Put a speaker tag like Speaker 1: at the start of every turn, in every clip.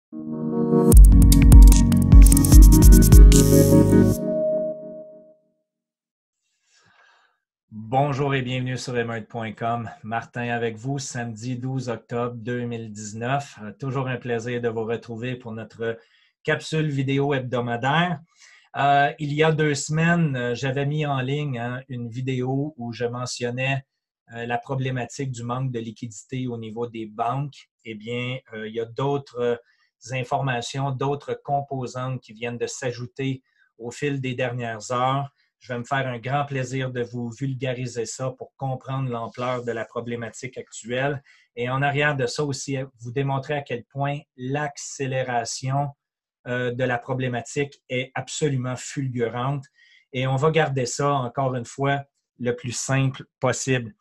Speaker 1: Bonjour et bienvenue sur emeute.com. Martin avec vous, samedi 12 octobre 2019. Toujours un plaisir de vous retrouver pour notre capsule vidéo hebdomadaire. Il y a 2 semaines, j'avais mis en ligne une vidéo où je mentionnais la problématique du manque de liquidité au niveau des banques. Eh bien, il y a d'autres informations, d'autres composantes qui viennent de s'ajouter au fil des dernières heures. Je vais me faire un grand plaisir de vous vulgariser ça pour comprendre l'ampleur de la problématique actuelle. Et en arrière de ça aussi, vous démontrer à quel point l'accélération de la problématique est absolument fulgurante. Et on va garder ça, encore une fois, le plus simple possible.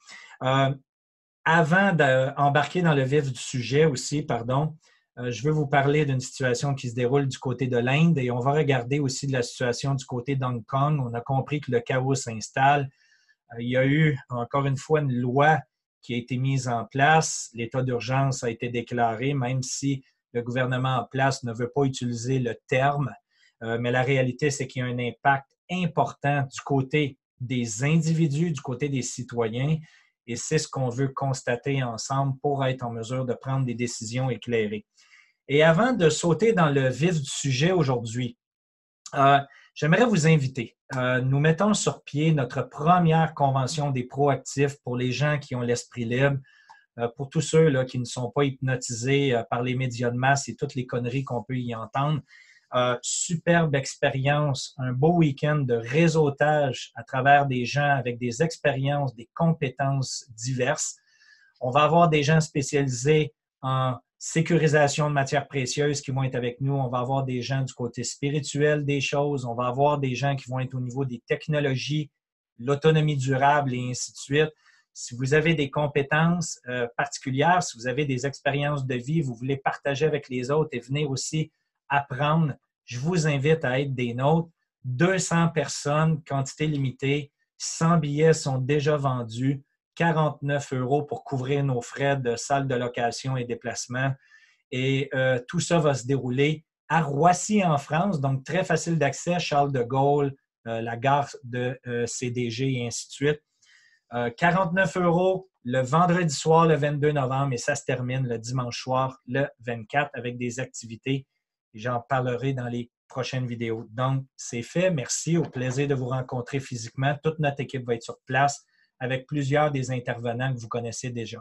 Speaker 1: Avant d'embarquer dans le vif du sujet aussi, je veux vous parler d'une situation qui se déroule du côté de l'Inde et on va regarder aussi de la situation du côté d'Hong Kong. On a compris que le chaos s'installe. Il y a eu, encore une fois, une loi qui a été mise en place. L'état d'urgence a été déclaré, même si le gouvernement en place ne veut pas utiliser le terme. Mais la réalité, c'est qu'il y a un impact important du côté des individus, du côté des citoyens. Et c'est ce qu'on veut constater ensemble pour être en mesure de prendre des décisions éclairées. Et avant de sauter dans le vif du sujet aujourd'hui, j'aimerais vous inviter. Nous mettons sur pied notre première convention des proactifs pour les gens qui ont l'esprit libre, pour tous ceux là, qui ne sont pas hypnotisés par les médias de masse et toutes les conneries qu'on peut y entendre. Superbe expérience, un beau week-end de réseautage à travers des gens avec des expériences, des compétences diverses. On va avoir des gens spécialisés en sécurisation de matières précieuses qui vont être avec nous. On va avoir des gens du côté spirituel des choses. On va avoir des gens qui vont être au niveau des technologies, l'autonomie durable et ainsi de suite. Si vous avez des compétences particulières, si vous avez des expériences de vie, vous voulez partager avec les autres et venir aussi apprendre, je vous invite à être des nôtres. 200 personnes, quantité limitée, 100 billets sont déjà vendus. 49 € pour couvrir nos frais de salle de location et déplacement. Et tout ça va se dérouler à Roissy, en France, donc très facile d'accès, Charles de Gaulle, la gare de CDG et ainsi de suite. 49 € le vendredi soir, le 22 novembre, et ça se termine le dimanche soir, le 24, avec des activités. Et j'en parlerai dans les prochaines vidéos. Donc, c'est fait. Merci. Au plaisir de vous rencontrer physiquement. Toute notre équipe va être sur place avec plusieurs des intervenants que vous connaissez déjà.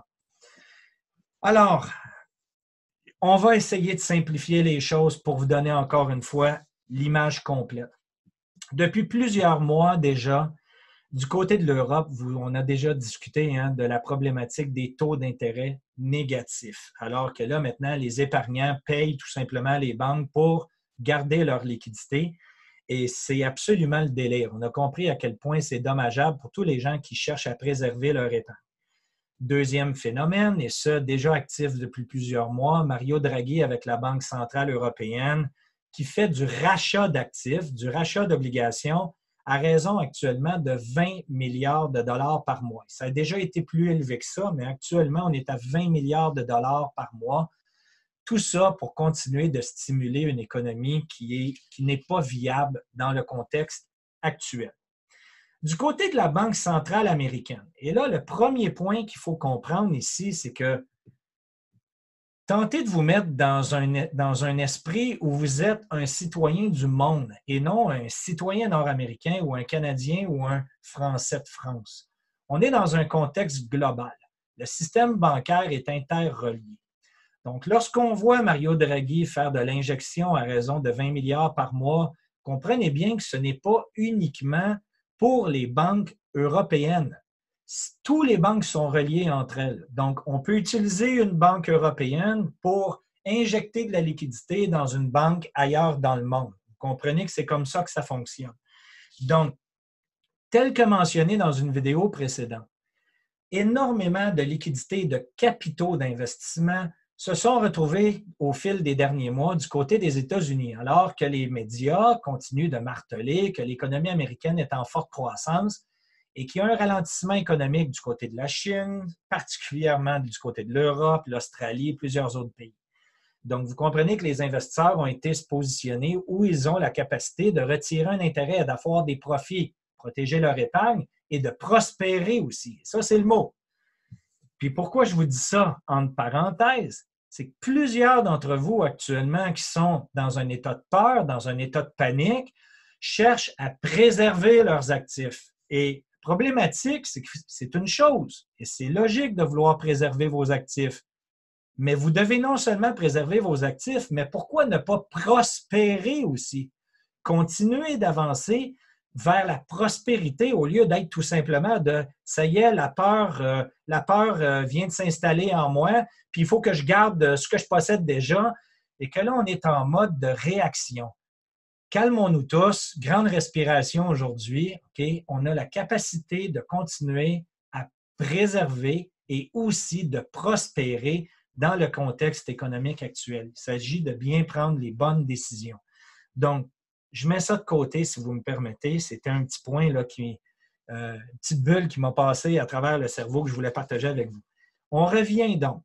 Speaker 1: Alors, on va essayer de simplifier les choses pour vous donner encore une fois l'image complète. Depuis plusieurs mois déjà, du côté de l'Europe, on a déjà discuté de la problématique des taux d'intérêt négatifs, alors que là, maintenant, les épargnants payent tout simplement les banques pour garder leur liquidité. Et c'est absolument le délire. On a compris à quel point c'est dommageable pour tous les gens qui cherchent à préserver leur épargne. Deuxième phénomène, et ça déjà actif depuis plusieurs mois, Mario Draghi avec la Banque centrale européenne qui fait du rachat d'actifs, du rachat d'obligations à raison actuellement de 20 milliards de dollars par mois. Ça a déjà été plus élevé que ça, mais actuellement, on est à 20 milliards de dollars par mois. Tout ça pour continuer de stimuler une économie qui n'est pas viable dans le contexte actuel. Du côté de la Banque centrale américaine, et là, le premier point qu'il faut comprendre ici, c'est que tentez de vous mettre dans un esprit où vous êtes un citoyen du monde et non un citoyen nord-américain ou un Canadien ou un Français de France. On est dans un contexte global. Le système bancaire est interrelié. Donc, lorsqu'on voit Mario Draghi faire de l'injection à raison de 20 milliards par mois, comprenez bien que ce n'est pas uniquement pour les banques européennes. Tous les banques sont reliées entre elles. Donc, on peut utiliser une banque européenne pour injecter de la liquidité dans une banque ailleurs dans le monde. Vous comprenez que c'est comme ça que ça fonctionne. Donc, tel que mentionné dans une vidéo précédente, énormément de liquidités et de capitaux d'investissement se sont retrouvés au fil des derniers mois du côté des États-Unis, alors que les médias continuent de marteler que l'économie américaine est en forte croissance et qu'il y a un ralentissement économique du côté de la Chine, particulièrement du côté de l'Europe, l'Australie et plusieurs autres pays. Donc, vous comprenez que les investisseurs ont été se positionner où ils ont la capacité de retirer un intérêt, d'avoir des profits, protéger leur épargne et de prospérer aussi. Ça, c'est le mot. Puis pourquoi je vous dis ça entre parenthèses? C'est que plusieurs d'entre vous actuellement qui sont dans un état de peur, dans un état de panique, cherchent à préserver leurs actifs. Et problématique, c'est que c'est une chose, et c'est logique de vouloir préserver vos actifs. Mais vous devez non seulement préserver vos actifs, mais pourquoi ne pas prospérer aussi? Continuer d'avancer vers la prospérité au lieu d'être tout simplement de « ça y est, la peur vient de s'installer en moi, puis il faut que je garde ce que je possède déjà » et que là, on est en mode de réaction. Calmons-nous tous, grande respiration aujourd'hui, OK? On a la capacité de continuer à préserver et aussi de prospérer dans le contexte économique actuel. Il s'agit de bien prendre les bonnes décisions. Donc, je mets ça de côté, si vous me permettez. C'était un petit point, là, une petite bulle qui m'a passé à travers le cerveau que je voulais partager avec vous. On revient donc.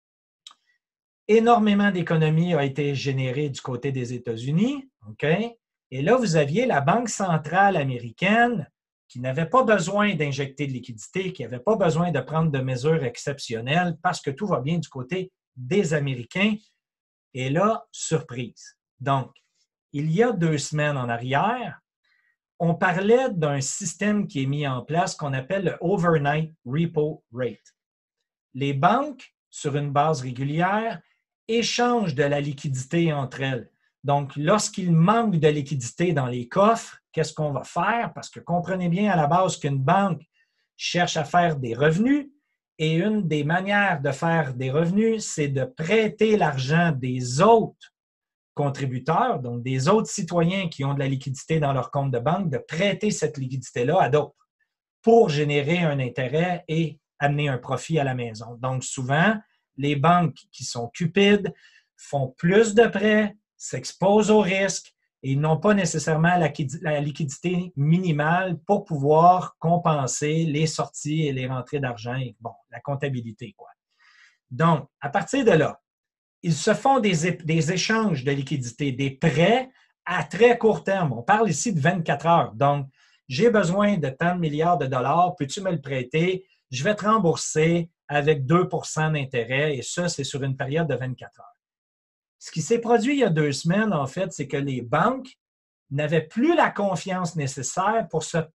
Speaker 1: Énormément d'économies a été générée du côté des États-Unis, OK? Et là, vous aviez la Banque centrale américaine qui n'avait pas besoin d'injecter de liquidité, qui n'avait pas besoin de prendre de mesures exceptionnelles parce que tout va bien du côté des Américains. Et là, surprise. Donc, il y a 2 semaines en arrière, on parlait d'un système qui est mis en place qu'on appelle le Overnight Repo Rate. Les banques, sur une base régulière, échangent de la liquidité entre elles. Donc, lorsqu'il manque de liquidité dans les coffres, qu'est-ce qu'on va faire? Parce que comprenez bien à la base qu'une banque cherche à faire des revenus et une des manières de faire des revenus, c'est de prêter l'argent des autres contributeurs, donc des autres citoyens qui ont de la liquidité dans leur compte de banque, de prêter cette liquidité-là à d'autres pour générer un intérêt et amener un profit à la maison. Donc, souvent, les banques qui sont cupides font plus de prêts, s'exposent au risque et ils n'ont pas nécessairement la liquidité minimale pour pouvoir compenser les sorties et les rentrées d'argent et bon, la comptabilité, quoi. Donc, à partir de là, ils se font des échanges de liquidité, des prêts à très court terme. On parle ici de 24 heures. Donc, j'ai besoin de tant de milliards de dollars, peux-tu me le prêter? Je vais te rembourser avec 2 % d'intérêt et ça, c'est sur une période de 24 heures. Ce qui s'est produit il y a 2 semaines, en fait, c'est que les banques n'avaient plus la confiance nécessaire pour se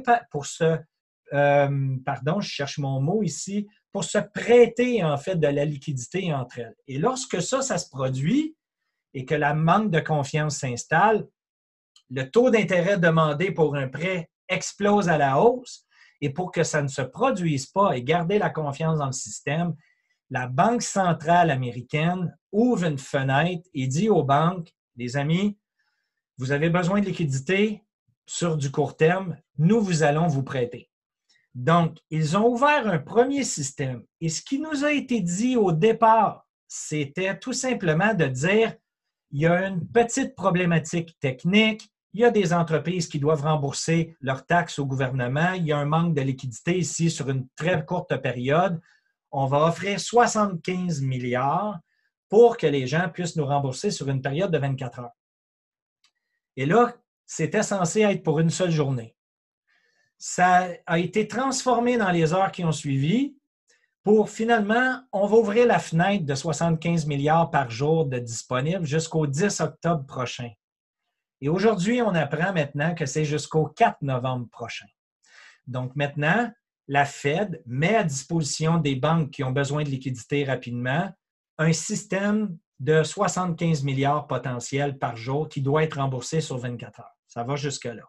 Speaker 1: prêter, en fait, de la liquidité entre elles. Et lorsque ça se produit et que la manque de confiance s'installe, le taux d'intérêt demandé pour un prêt explose à la hausse. Et pour que ça ne se produise pas et garder la confiance dans le système, la Banque centrale américaine ouvre une fenêtre et dit aux banques, les amis, vous avez besoin de liquidité sur du court terme, nous vous allons vous prêter. Donc, ils ont ouvert un premier système. Et ce qui nous a été dit au départ, c'était tout simplement de dire, il y a une petite problématique technique, il y a des entreprises qui doivent rembourser leurs taxes au gouvernement, il y a un manque de liquidité ici sur une très courte période. On va offrir 75 milliards pour que les gens puissent nous rembourser sur une période de 24 heures. Et là, c'était censé être pour une seule journée. Ça a été transformé dans les heures qui ont suivi pour finalement, on va ouvrir la fenêtre de 75 milliards par jour de disponible jusqu'au 10 octobre prochain. Et aujourd'hui, on apprend maintenant que c'est jusqu'au 4 novembre prochain. Donc maintenant, la Fed met à disposition des banques qui ont besoin de liquidité rapidement un système de 75 milliards potentiels par jour qui doit être remboursé sur 24 heures. Ça va jusque-là.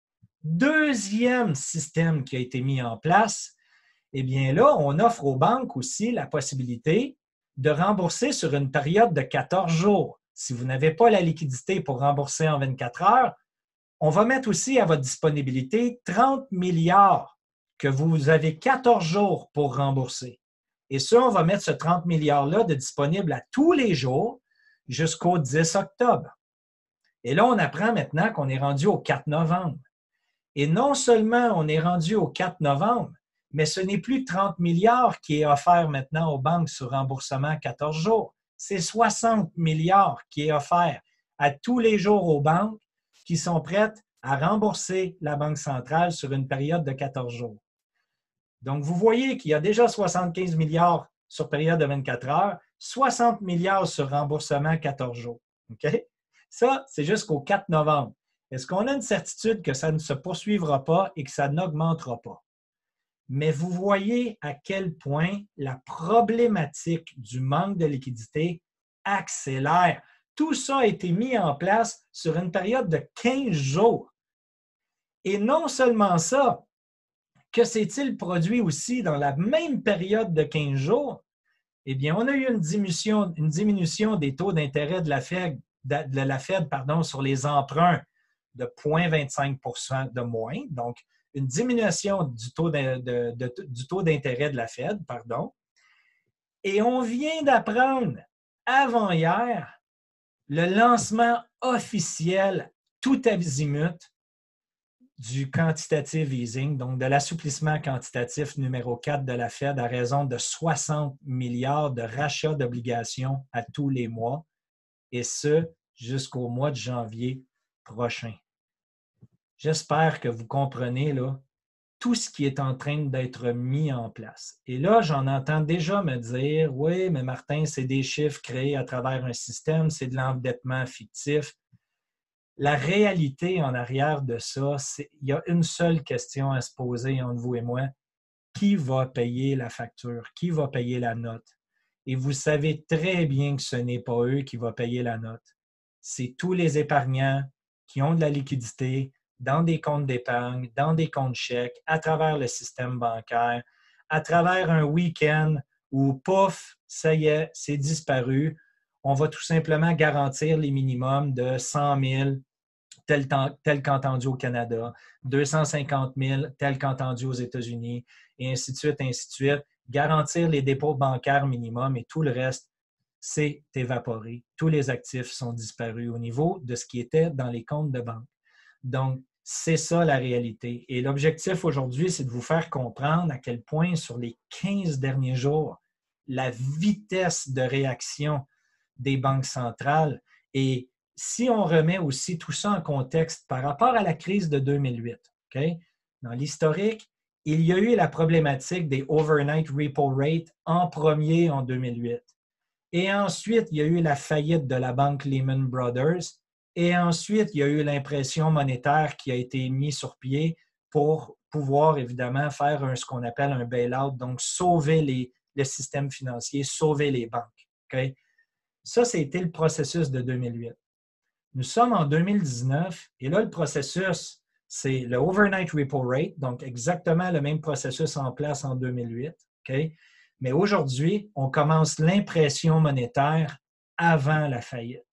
Speaker 1: Deuxième système qui a été mis en place, eh bien là, on offre aux banques aussi la possibilité de rembourser sur une période de 14 jours. Si vous n'avez pas la liquidité pour rembourser en 24 heures, on va mettre aussi à votre disponibilité 30 milliards que vous avez 14 jours pour rembourser. Et ça, on va mettre ce 30 milliards-là de disponible à tous les jours jusqu'au 10 octobre. Et là, on apprend maintenant qu'on est rendu au 4 novembre. Et non seulement on est rendu au 4 novembre, mais ce n'est plus 30 milliards qui est offert maintenant aux banques sur remboursement à 14 jours. c'est 60 milliards qui est offert à tous les jours aux banques qui sont prêtes à rembourser la Banque centrale sur une période de 14 jours. Donc, vous voyez qu'il y a déjà 75 milliards sur période de 24 heures, 60 milliards sur remboursement 14 jours. OK? Ça, c'est jusqu'au 4 novembre. Est-ce qu'on a une certitude que ça ne se poursuivra pas et que ça n'augmentera pas? Mais vous voyez à quel point la problématique du manque de liquidité accélère. Tout ça a été mis en place sur une période de 15 jours. Et non seulement ça, que s'est-il produit aussi dans la même période de 15 jours? Eh bien, on a eu une diminution des taux d'intérêt de la Fed, sur les emprunts de 0,25 % de moins. Donc, une diminution du taux d'intérêt de la Fed, Et on vient d'apprendre avant-hier le lancement officiel tout azimut du quantitative easing, donc de l'assouplissement quantitatif numéro 4 de la Fed à raison de 60 milliards de rachats d'obligations à tous les mois, et ce, jusqu'au mois de janvier prochain. J'espère que vous comprenez là, tout ce qui est en train d'être mis en place. Et là, j'en entends déjà me dire, oui, mais Martin, c'est des chiffres créés à travers un système, c'est de l'endettement fictif. La réalité en arrière de ça, il y a une seule question à se poser entre vous et moi. Qui va payer la facture? Qui va payer la note? Et vous savez très bien que ce n'est pas eux qui vont payer la note. C'est tous les épargnants qui ont de la liquidité dans des comptes d'épargne, dans des comptes chèques, à travers le système bancaire, à travers un week-end où, pouf, ça y est, c'est disparu. On va tout simplement garantir les minimums de 100 000 tel qu'entendu au Canada, 250 000 tel qu'entendu aux États-Unis, et ainsi de suite, ainsi de suite. Garantir les dépôts bancaires minimums et tout le reste, c'est évaporé. Tous les actifs sont disparus au niveau de ce qui était dans les comptes de banque. Donc, c'est ça la réalité. Et l'objectif aujourd'hui, c'est de vous faire comprendre à quel point sur les 15 derniers jours, la vitesse de réaction des banques centrales et si on remet aussi tout ça en contexte par rapport à la crise de 2008, okay? Dans l'historique, il y a eu la problématique des overnight repo rates en premier en 2008. Et ensuite, il y a eu la faillite de la banque Lehman Brothers. Et ensuite, il y a eu l'impression monétaire qui a été mise sur pied pour pouvoir évidemment faire ce qu'on appelle un bail-out, donc sauver le système financier, sauver les banques. Okay? Ça, c'était le processus de 2008. Nous sommes en 2019 et là, le processus, c'est le overnight repo rate, donc exactement le même processus en place en 2008. Okay? Mais aujourd'hui, on commence l'impression monétaire avant la faillite.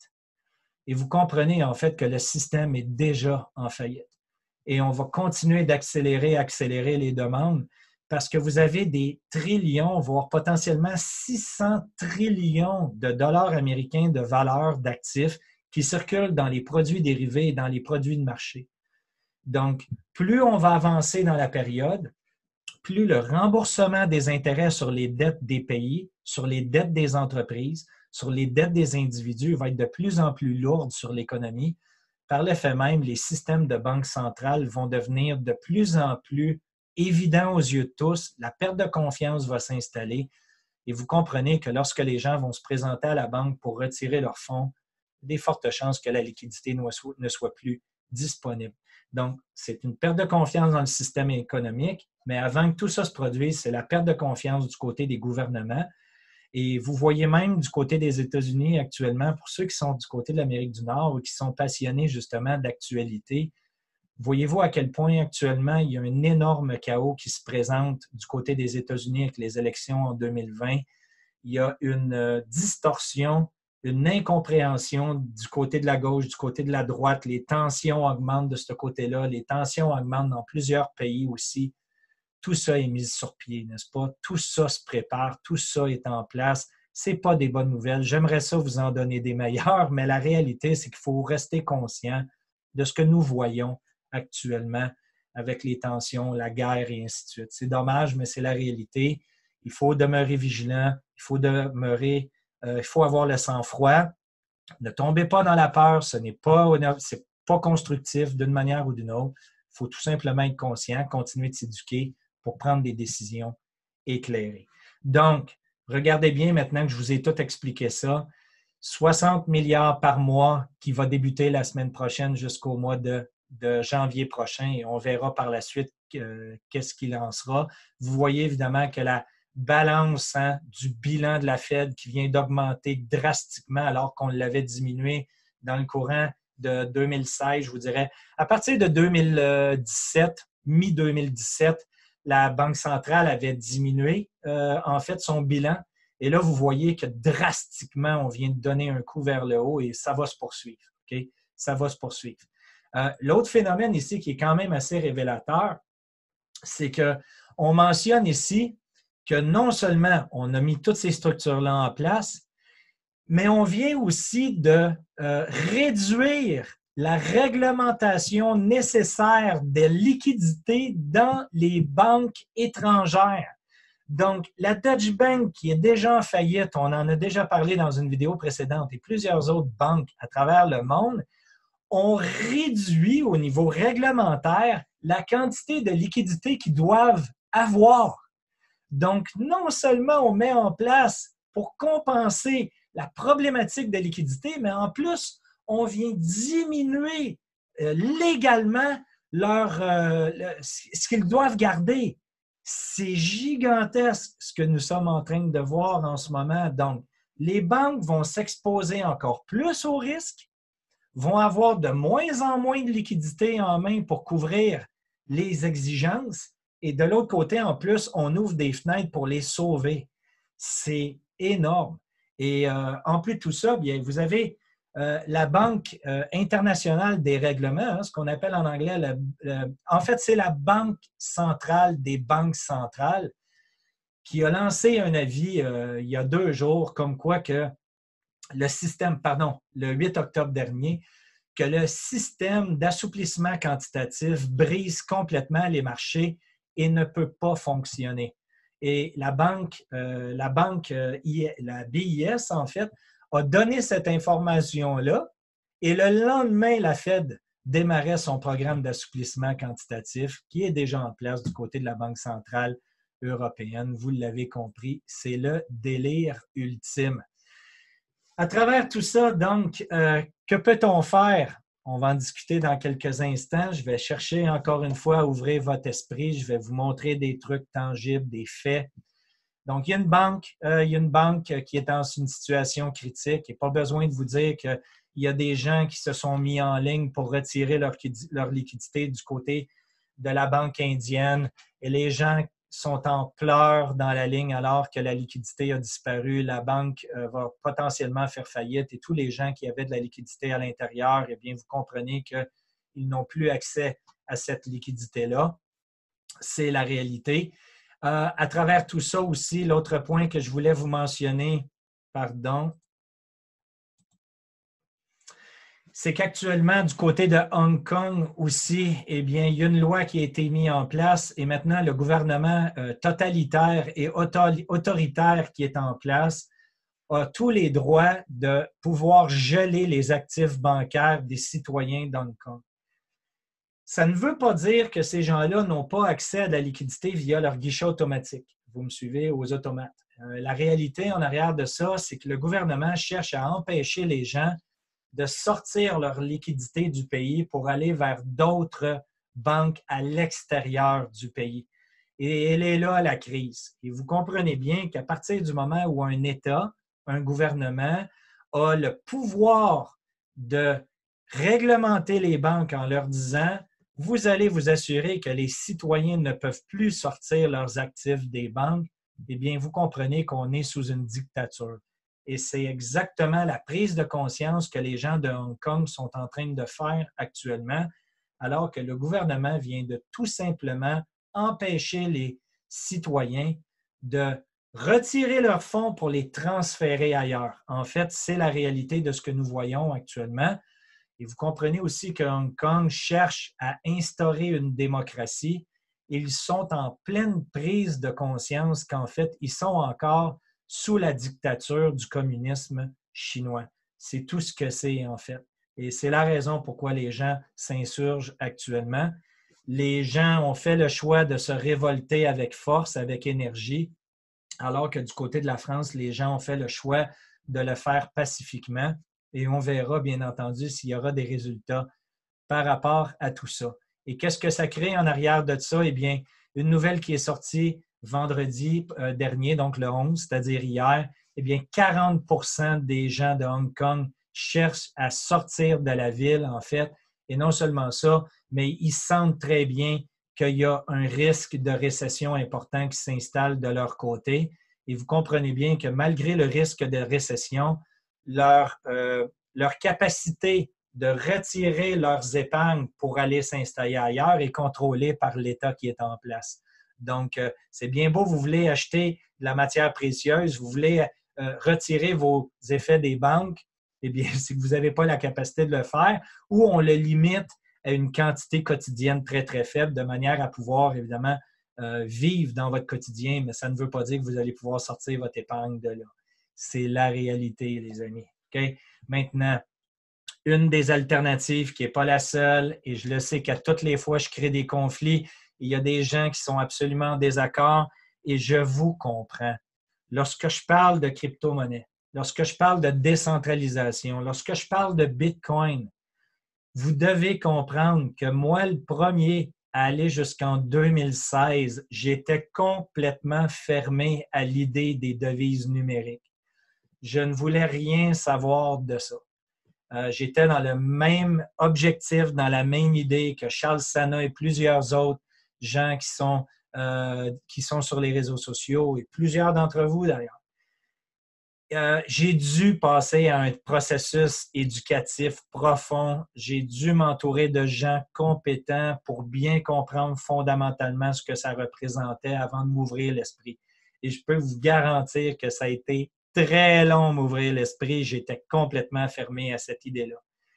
Speaker 1: Et vous comprenez en fait que le système est déjà en faillite. Et on va continuer accélérer les demandes parce que vous avez des trillions, voire potentiellement 600 trillions de dollars américains de valeur d'actifs qui circulent dans les produits dérivés et dans les produits de marché. Donc, plus on va avancer dans la période, plus le remboursement des intérêts sur les dettes des pays, sur les dettes des entreprises, sur les dettes des individus va être de plus en plus lourde sur l'économie. Par le fait même, les systèmes de banque centrale vont devenir de plus en plus évidents aux yeux de tous. La perte de confiance va s'installer et vous comprenez que lorsque les gens vont se présenter à la banque pour retirer leurs fonds, il y a des fortes chances que la liquidité ne soit plus disponible. Donc, c'est une perte de confiance dans le système économique, mais avant que tout ça se produise, c'est la perte de confiance du côté des gouvernements. Et vous voyez même du côté des États-Unis actuellement, pour ceux qui sont du côté de l'Amérique du Nord ou qui sont passionnés justement d'actualité, voyez-vous à quel point actuellement il y a un énorme chaos qui se présente du côté des États-Unis avec les élections en 2020. Il y a une distorsion, une incompréhension du côté de la gauche, du côté de la droite. Les tensions augmentent de ce côté-là. Les tensions augmentent dans plusieurs pays aussi. Tout ça est mis sur pied, n'est-ce pas? Tout ça se prépare, tout ça est en place. Ce n'est pas des bonnes nouvelles. J'aimerais ça vous en donner des meilleures, mais la réalité, c'est qu'il faut rester conscient de ce que nous voyons actuellement avec les tensions, la guerre et ainsi de suite. C'est dommage, mais c'est la réalité. Il faut demeurer vigilant, il faut demeurer Il faut avoir le sang-froid. Ne tombez pas dans la peur, c'est pas constructif d'une manière ou d'une autre. Il faut tout simplement être conscient, continuer de s'éduquer pour prendre des décisions éclairées. Donc, regardez bien maintenant que je vous ai tout expliqué ça. 60 milliards par mois qui va débuter la semaine prochaine jusqu'au mois de janvier prochain et on verra par la suite qu'est-ce qu'il en sera. Vous voyez évidemment que la balance du bilan de la Fed qui vient d'augmenter drastiquement alors qu'on l'avait diminué dans le courant de 2016, je vous dirais. À partir de 2017, mi-2017, la Banque centrale avait diminué en fait son bilan. Et là, vous voyez que drastiquement, on vient de donner un coup vers le haut et ça va se poursuivre. Okay? Ça va se poursuivre. L'autre phénomène ici qui est quand même assez révélateur, c'est qu'on mentionne ici que non seulement on a mis toutes ces structures-là en place, mais on vient aussi de réduire la réglementation nécessaire de liquidité dans les banques étrangères. Donc, la Deutsche Bank, qui est déjà en faillite, on en a déjà parlé dans une vidéo précédente, et plusieurs autres banques à travers le monde, ont réduit au niveau réglementaire la quantité de liquidité qu'ils doivent avoir. Donc, non seulement on met en place pour compenser la problématique de liquidité, mais en plus, on vient diminuer légalement ce qu'ils doivent garder. C'est gigantesque ce que nous sommes en train de voir en ce moment. Donc, les banques vont s'exposer encore plus au risque, vont avoir de moins en moins de liquidités en main pour couvrir les exigences. Et de l'autre côté, en plus, on ouvre des fenêtres pour les sauver. C'est énorme. Et en plus de tout ça, bien, vous avez la Banque internationale des règlements, ce qu'on appelle en anglais, en fait, c'est la Banque centrale des banques centrales qui a lancé un avis il y a 2 jours, comme quoi que le 8 octobre dernier, que le système d'assouplissement quantitatif brise complètement les marchés et ne peut pas fonctionner. Et la BIS, en fait, a donné cette information-là et le lendemain, la Fed démarrait son programme d'assouplissement quantitatif qui est déjà en place du côté de la Banque centrale européenne. Vous l'avez compris, c'est le délire ultime. À travers tout ça, donc, que peut-on faire? On va en discuter dans quelques instants. Je vais chercher encore une fois à ouvrir votre esprit. Je vais vous montrer des trucs tangibles, des faits. Donc, il y a une banque qui est dans une situation critique. Il n'y a pas besoin de vous dire qu'il y a des gens qui se sont mis en ligne pour retirer leur liquidité du côté de la banque indienne. Et les gens sont en pleurs dans la ligne alors que la liquidité a disparu. La banque va potentiellement faire faillite et tous les gens qui avaient de la liquidité à l'intérieur, eh bien, vous comprenez qu'ils n'ont plus accès à cette liquidité-là. C'est la réalité. À travers tout ça aussi, l'autre point que je voulais vous mentionner, c'est qu'actuellement, du côté de Hong Kong aussi, eh bien, il y a une loi qui a été mise en place et maintenant, le gouvernement totalitaire et autoritaire qui est en place a tous les droits de pouvoir geler les actifs bancaires des citoyens d'Hong Kong. Ça ne veut pas dire que ces gens-là n'ont pas accès à de la liquidité via leur guichet automatique. Vous me suivez, aux automates. La réalité en arrière de ça, c'est que le gouvernement cherche à empêcher les gens de sortir leur liquidité du pays pour aller vers d'autres banques à l'extérieur du pays. Et elle est là, la crise. Et vous comprenez bien qu'à partir du moment où un État, un gouvernement, a le pouvoir de réglementer les banques en leur disant « Vous allez vous assurer que les citoyens ne peuvent plus sortir leurs actifs des banques », eh bien, vous comprenez qu'on est sous une dictature. Et c'est exactement la prise de conscience que les gens de Hong Kong sont en train de faire actuellement, alors que le gouvernement vient de tout simplement empêcher les citoyens de retirer leurs fonds pour les transférer ailleurs. En fait, c'est la réalité de ce que nous voyons actuellement. Et vous comprenez aussi que Hong Kong cherche à instaurer une démocratie. Ils sont en pleine prise de conscience qu'en fait, ils sont encore sous la dictature du communisme chinois. C'est tout ce que c'est en fait. Et c'est la raison pourquoi les gens s'insurgent actuellement. Les gens ont fait le choix de se révolter avec force, avec énergie, alors que du côté de la France, les gens ont fait le choix de le faire pacifiquement. Et on verra, bien entendu, s'il y aura des résultats par rapport à tout ça. Et qu'est-ce que ça crée en arrière de ça? Eh bien, une nouvelle qui est sortie vendredi dernier, donc le 11, c'est-à-dire hier, eh bien, 40% des gens de Hong Kong cherchent à sortir de la ville, en fait. Et non seulement ça, mais ils sentent très bien qu'il y a un risque de récession important qui s'installe de leur côté. Et vous comprenez bien que malgré le risque de récession, leur capacité de retirer leurs épargnes pour aller s'installer ailleurs est contrôlée par l'État qui est en place. Donc, c'est bien beau, vous voulez acheter de la matière précieuse, vous voulez retirer vos effets des banques, eh bien, si vous n'avez pas la capacité de le faire, ou on le limite à une quantité quotidienne très, très faible, de manière à pouvoir, évidemment, vivre dans votre quotidien, mais ça ne veut pas dire que vous allez pouvoir sortir votre épargne de là. C'est la réalité, les amis. Okay? Maintenant, une des alternatives qui n'est pas la seule, et je le sais qu'à toutes les fois, je crée des conflits, il y a des gens qui sont absolument en désaccord, et je vous comprends. Lorsque je parle de crypto-monnaie, lorsque je parle de décentralisation, lorsque je parle de Bitcoin, vous devez comprendre que moi, le premier à aller jusqu'en 2016, j'étais complètement fermé à l'idée des devises numériques. Je ne voulais rien savoir de ça. J'étais dans le même objectif, dans la même idée que Charles Sana et plusieurs autres gens qui sont sur les réseaux sociaux et plusieurs d'entre vous d'ailleurs. J'ai dû passer à un processus éducatif profond. J'ai dû m'entourer de gens compétents pour bien comprendre fondamentalement ce que ça représentait avant de m'ouvrir l'esprit. Et je peux vous garantir que ça a été très long m'ouvrir l'esprit. J'étais complètement fermé à cette idée-là.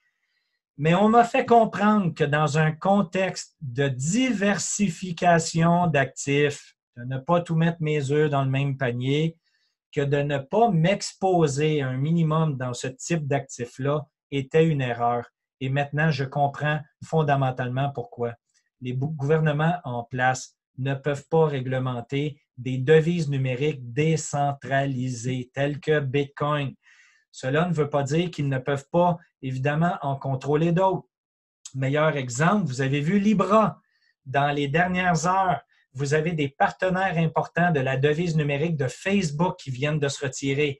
Speaker 1: Mais on m'a fait comprendre que dans un contexte de diversification d'actifs, de ne pas tout mettre mes œufs dans le même panier, que de ne pas m'exposer un minimum dans ce type d'actifs-là était une erreur. Et maintenant, je comprends fondamentalement pourquoi. Les gouvernements en place ne peuvent pas réglementer des devises numériques décentralisées telles que Bitcoin. Cela ne veut pas dire qu'ils ne peuvent pas, évidemment, en contrôler d'autres. Meilleur exemple, vous avez vu Libra. Dans les dernières heures, vous avez des partenaires importants de la devise numérique de Facebook qui viennent de se retirer.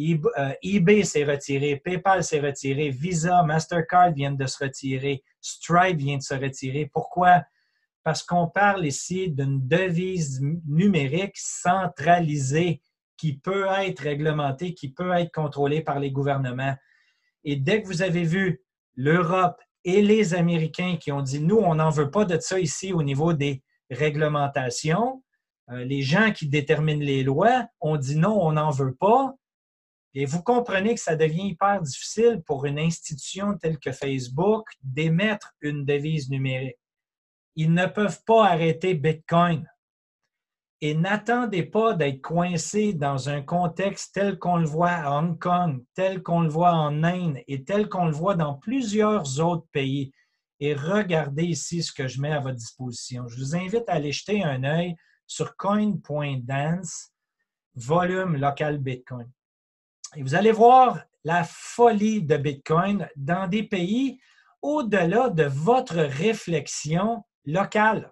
Speaker 1: eBay s'est retiré, PayPal s'est retiré, Visa, Mastercard viennent de se retirer, Stripe vient de se retirer. Pourquoi? Parce qu'on parle ici d'une devise numérique centralisée qui peut être réglementée, qui peut être contrôlée par les gouvernements. Et dès que vous avez vu l'Europe et les Américains qui ont dit « Nous, on n'en veut pas de ça ici au niveau des réglementations. Les gens qui déterminent les lois ont dit non, on n'en veut pas. » Et vous comprenez que ça devient hyper difficile pour une institution telle que Facebook d'émettre une devise numérique. Ils ne peuvent pas arrêter Bitcoin. Et n'attendez pas d'être coincé dans un contexte tel qu'on le voit à Hong Kong, tel qu'on le voit en Inde et tel qu'on le voit dans plusieurs autres pays. Et regardez ici ce que je mets à votre disposition. Je vous invite à aller jeter un œil sur coin.dance, volume local Bitcoin. Et vous allez voir la folie de Bitcoin dans des pays au-delà de votre réflexion locale.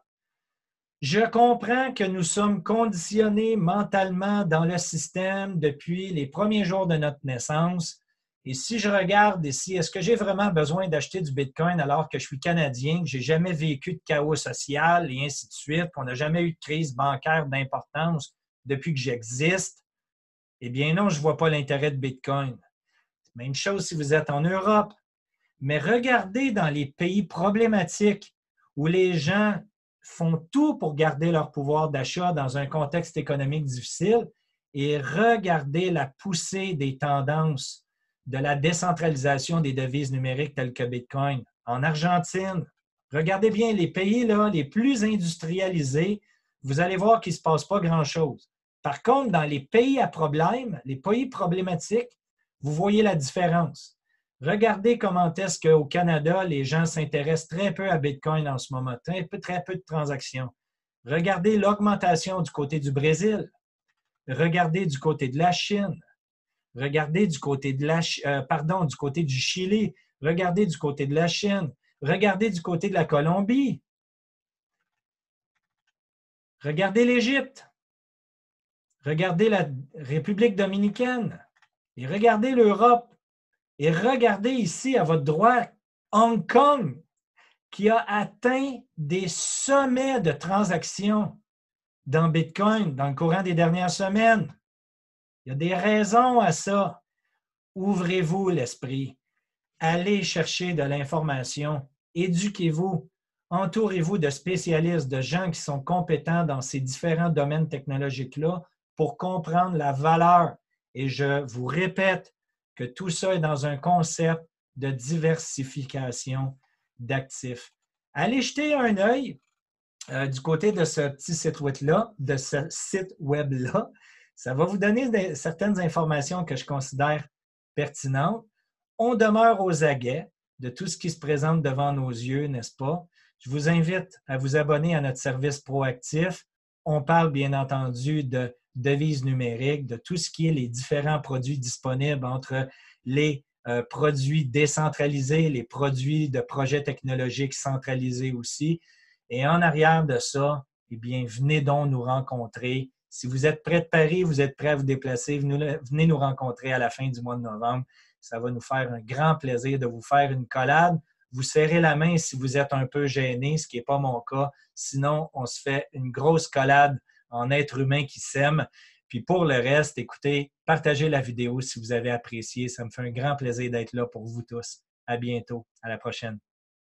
Speaker 1: Je comprends que nous sommes conditionnés mentalement dans le système depuis les premiers jours de notre naissance. Et si je regarde ici, est-ce que j'ai vraiment besoin d'acheter du Bitcoin alors que je suis Canadien, que je n'ai jamais vécu de chaos social et ainsi de suite, qu'on n'a jamais eu de crise bancaire d'importance depuis que j'existe? Eh bien non, je ne vois pas l'intérêt de Bitcoin. Même chose si vous êtes en Europe. Mais regardez dans les pays problématiques où les gens font tout pour garder leur pouvoir d'achat dans un contexte économique difficile et regardez la poussée des tendances de la décentralisation des devises numériques telles que Bitcoin. En Argentine, regardez bien les pays là, les plus industrialisés, vous allez voir qu'il ne se passe pas grand-chose. Par contre, dans les pays à problème, les pays problématiques, vous voyez la différence. Regardez comment est-ce qu'au Canada, les gens s'intéressent très peu à Bitcoin en ce moment, très peu de transactions. Regardez l'augmentation du côté du Brésil. Regardez du côté de la Chine. Regardez du côté du côté du Chili. Regardez du côté de la Chine. Regardez du côté de la Colombie. Regardez l'Égypte. Regardez la République dominicaine. Et regardez l'Europe. Et regardez ici, à votre droite, Hong Kong, qui a atteint des sommets de transactions dans Bitcoin dans le courant des dernières semaines. Il y a des raisons à ça. Ouvrez-vous l'esprit. Allez chercher de l'information. Éduquez-vous. Entourez-vous de spécialistes, de gens qui sont compétents dans ces différents domaines technologiques-là pour comprendre la valeur. Et je vous répète que tout ça est dans un concept de diversification d'actifs. Allez jeter un œil du côté de ce petit site web-là, ça va vous donner certaines informations que je considère pertinentes. On demeure aux aguets de tout ce qui se présente devant nos yeux, n'est-ce pas? Je vous invite à vous abonner à notre service proactif. On parle bien entendu de devises numériques, de tout ce qui est les différents produits disponibles entre les produits décentralisés, les produits de projets technologiques centralisés aussi. Et en arrière de ça, eh bien, venez donc nous rencontrer. Si vous êtes près de Paris, vous êtes prêt à vous déplacer, venez nous rencontrer à la fin du mois de novembre. Ça va nous faire un grand plaisir de vous faire une collade. Vous serrez la main si vous êtes un peu gêné, ce qui n'est pas mon cas. Sinon, on se fait une grosse collade en être humain qui s'aime. Puis pour le reste, écoutez, partagez la vidéo si vous avez apprécié. Ça me fait un grand plaisir d'être là pour vous tous. À bientôt. À la prochaine.